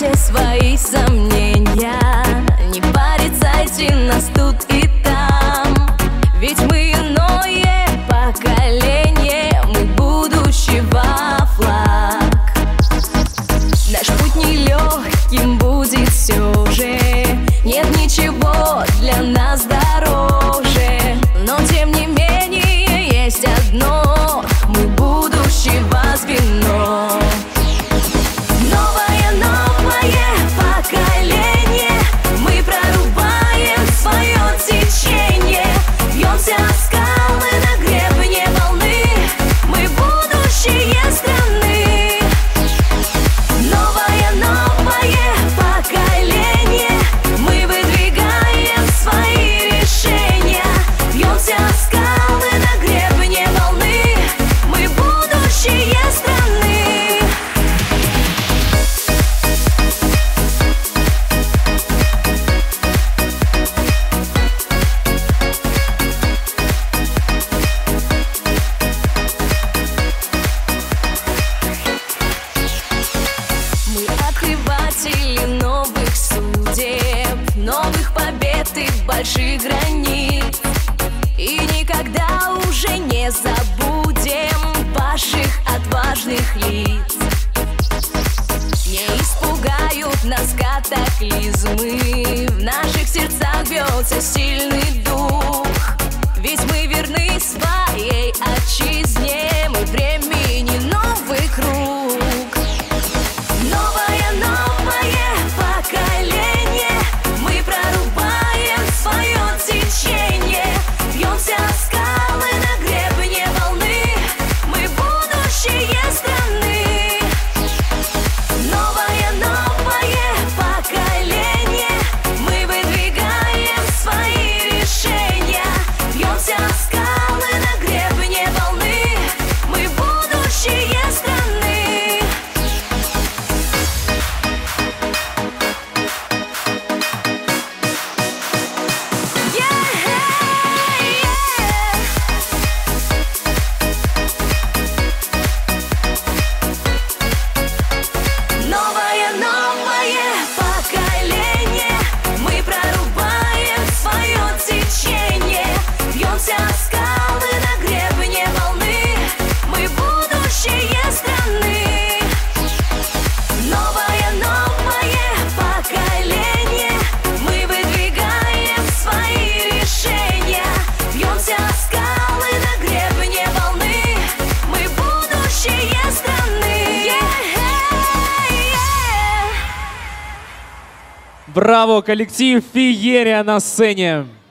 все свои сомнения, не порицайте нас тут и там, ведь мы иное поколение, мы будущего флаг. Наш путь нелегким будет все же, нет ничего для нас дороже, но тем не менее есть одно: мы будущего звено. Открыватели новых судеб, новых побед и больших границ, и никогда уже не забудем ваших отважных лиц. Не испугают нас катаклизмы, в наших сердцах бьется сильный дух, ведь мы верны своей отчизне, мы времени новый круг. Браво, коллектив Феерия на сцене!